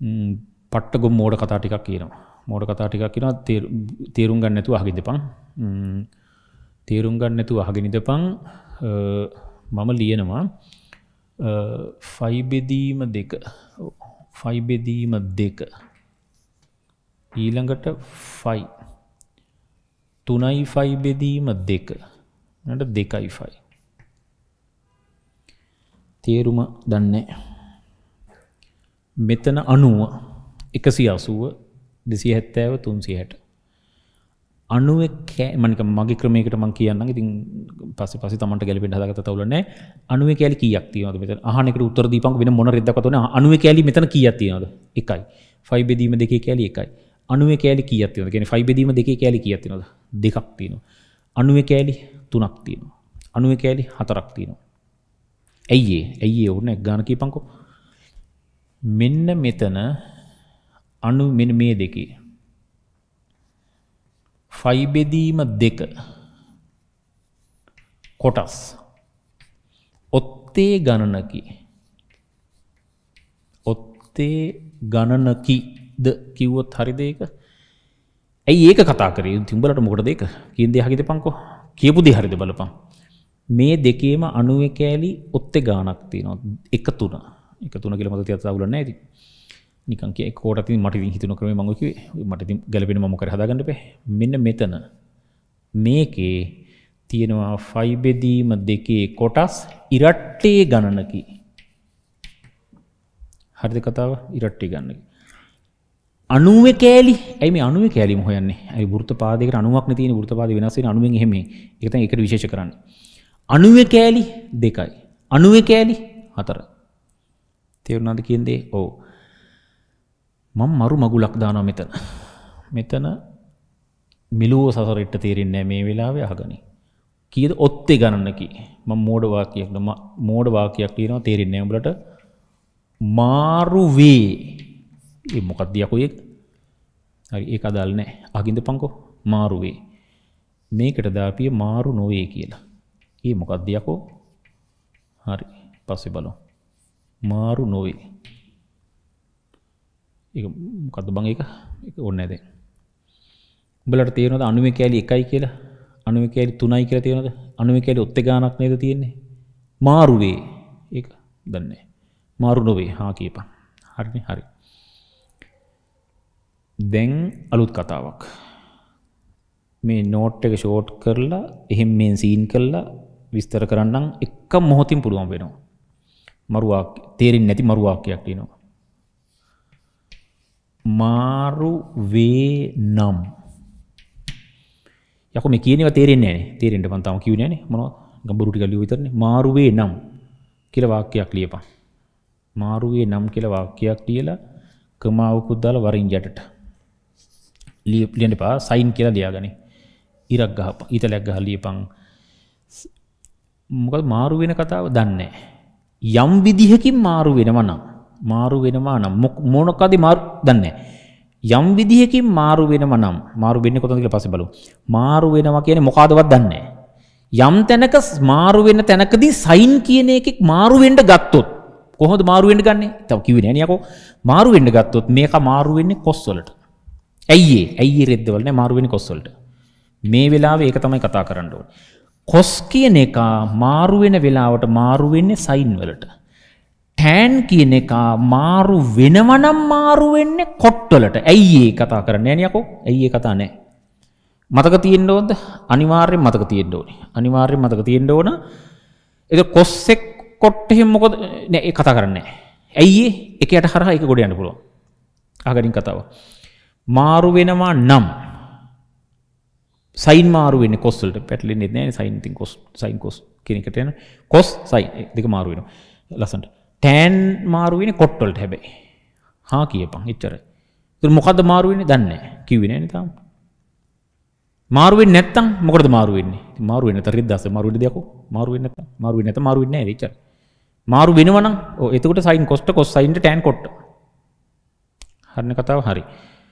පට්ටගොම් මෝඩ කතා ටිකක් කියනවා. මෝඩ කතා ටිකක් කියනවා තේරුම් ගන්න නැතුව අහගෙන ඉඳපන්. තේරුම් ගන්න නැතුව අහගෙන ඉඳපන්. මම ලියනවා 5 බෙදීම 2 5 බෙදීම 2 ඊළඟට 5 3යි 5 බෙදීම 2 ඊළඟට 2යි 5 තේරුම දන්නේ මෙතන 90 180 270 360 90 මගේ ක්‍රමයකට මම කියන්නම්. ඉතින් පස්සේ තමන්ට ගැලපෙන්න හදාගත්ත තවුල නැහැ. 90 කැලි කීයක් තියෙනවද මෙතන? අහන එකට උත්තර දීපන්කො වෙන මොන රෙද්දක්වත් ඕනේ. 90 කැලි මෙතන කීයක් තියෙනවද? 1යි. 5 බෙදීම 2 කැලි 1යි. 90 කැලි කීයක් තියෙනවද? කියන්නේ 5 බෙදීම 2 කැලි කීයක් තියෙනවද? 2ක් තියෙනවා. 90 කැලි 3ක් තියෙනවා. 90 කැලි 4ක් තියෙනවා. ඇයි ඕනේ ගාන කීපන්කො. මෙන්න මෙතන මෙන්න මේ දෙකේ 5 බෙදීම 2 කොටස් ඔත්තේ ගණනකිද කිව්වොත් හරිද ඒක? ඇයි ඒක කතා කරේ? උඹලට මොකටද ඒක? කියන දේ අහගෙන ඉඳපන්කෝ. කියපු දේ හරිද බලපන්. මේ දෙකේම 90 කැලි ඔත්තේ ගාණක් තියෙනවා. 1 3 කියලා මත තියත් අවුල නැහැ ඉතින්. නිකන් කිය එක කොටක් ඉතින් මට ඉතින් හිතුන ක්‍රමේ මම කිව්වේ. මට ඉතින් ගැලපෙන මම මොකද හදාගන්න බෑ. මෙන්න මෙතන මේකේ තියෙනවා 5 බෙදීම 2 කොටස් ඉරට්ටේ ගණනකි. හරිද කතාව? ඉරට්ටේ ගණනකි. 90 කැලි. ඇයි මේ 90 කැලිම හොයන්නේ? ඇයි වෘත්ත පාදයකට 90ක් නේ තියෙන්නේ. වෘත්ත පාදේ වෙනස් වෙන 90න් එහෙම. ඒක තමයි ඒකට විශේෂ කරන්නේ. 90 කැලි 2යි. 90 කැලි 4. තේරුණාද කියන්නේ? ඔව්. මම මරු මගුලක් දානවා මෙතන. මෙතන මිලුව සසරෙට තේරෙන්නේ නැහැ මේ වෙලාවේ අහගනි. කීයද ඔත්තේ ගණනකි. මම මෝඩ වාක්‍යයක් කියනවා තේරෙන්නේ නැහැ උඹලට. මාරු වේ. ඒ මොකක්ද යකෝ ඒක? හරි ඒක අදාළ නැහැ. අහගින්දපන්කෝ මාරු වේ. මේකට දාපිය මාරු නොවේ කියලා. ඒ මොකක්ද යකෝ? හරි පස්සේ බලමු. මාරු නොවේ. ඒක මොකද්ද බං ඒක? ඒක ඕනේ නැහැ දැන්. උඹලට තේරෙනවද 90 කැලි 1යි කියලා? 90 කැලි 3යි කියලා තේරෙනවද? 90 කැලි ඔත්තේ ගානක් නේද තියෙන්නේ? මාරු වේ. ඒක දන්නේ නැහැ. මාරු නොවේ. හා කියපන්. හරිනේ හරි. දැන් අලුත් කතාවක්. මේ නෝට් එක ෂෝට් කරලා එහෙම මෙන් සීන් කරලා විස්තර කරන්නම් එක මොහොතින් පුළුවන් වෙනවා. මරු වාක්‍ය තේරෙන්නේ නැති මරු වාක්‍යයක් තියෙනවා. මාරු වේ නම් යකෝ මේ කියන ඒවා තේරෙන්නේ නැහැ නේ. තේරෙන්න මම තාම කිව්වේ නැහැ නේ. මොනවද? ගම්බරු ටික ලියුව විතරනේ. මාරු වේ නම් කියලා වාක්‍යයක් ලියපන්. මාරු වේ නම් කියලා වාක්‍යයක් ලියලා කමාවකුත් දාලා වරින් යටට ලියන්න එපා. සයින් කියලා ලියාගනි. ඉරක් ගහපන්. ඊතලයක් ගහලා ලියපන්. මොකද මාරු වෙන කතාව දන්නේ නැහැ. යම් විදිහකින් මාරු වෙනවා නම් මොනකද මාරු දන්නේ යම් විදිහකින් මාරු වෙනවා නම් මාරු වෙන්නේ කොතනද කියලා පස්සේ බලමු. මාරු වෙනවා කියන්නේ මොකಾದවත් දන්නේ යම් තැනක මාරු වෙන තැනකදී සයින් කියන එකෙක් මාරු වෙන්න ගත්තොත් කොහොමද මාරු වෙන්න ගන්නෙ? තව කිව්වේ නෑනේ යකෝ. මාරු වෙන්න ගත්තොත් මේක මාරු වෙන්නේ කොස් වලට. ඇයි රෙද්දවල නෑ මාරු වෙන්නේ කොස් වලට. මේ වෙලාවේ ඒක තමයි කතා කරන්න ඕනේ. කොස් කියන එක මාරු වෙන වෙලාවට මාරු වෙන්නේ සයින් වලට. ටෑන් කියන එක මාරු වෙනවනම් මාරු වෙන්නේ කොට්වලට. ඇයි ඒ කතා කරන්නේ නෑනේ යකෝ? ඇයි ඒ කතා නෑ? මතක තියෙන්න ඕනද? අනිවාර්යෙන් මතක තියෙන්න ඕනේ. අනිවාර්යෙන් මතක තියෙන්න ඕන. ඒක කොස් එක් කොට් එහෙම මොකද නෑ ඒ කතා කරන්නේ නෑ. ඇයි ඒ? එකයට හරහා ඒක ගොඩ යන්න පුළුවන්. අහගනින් කතාව. මාරු වෙනවා නම් සයින් මාරු වෙන්නේ කොස් වලට. පැටලෙන්නේ නෑනේ සයින් ඉතින් කොස් සයින් කොස් කියන එකට යන කොස් සයින් දෙක මාරු වෙනවා. ලස්සනට. ටෑන් මාරු වෙන්නේ කොට් වලට හැබැයි. හා කියපන් එච්චරයි. ඒක මොකද්ද මාරු වෙන්නේ? දන්නේ නැහැ. කිව්වේ නෑනේ තාම. මාරු වෙන්නේ නැත්තම් මොකටද මාරු වෙන්නේ? ඉතින් මාරු වෙන්නේ නැත්නම් රිද්දාස මාරු වෙන්නේ දෙයක්ෝ. මාරු වෙන්නේ නැත්නම් මාරු වෙන්නේ නැහැ එච්චරයි. මාරු වෙනවා නම් ඔව් එතකොට සයින් කොස්ට කොස් සයින්ට ටෑන් කොට්ට. හරිනේ කතාව හරි.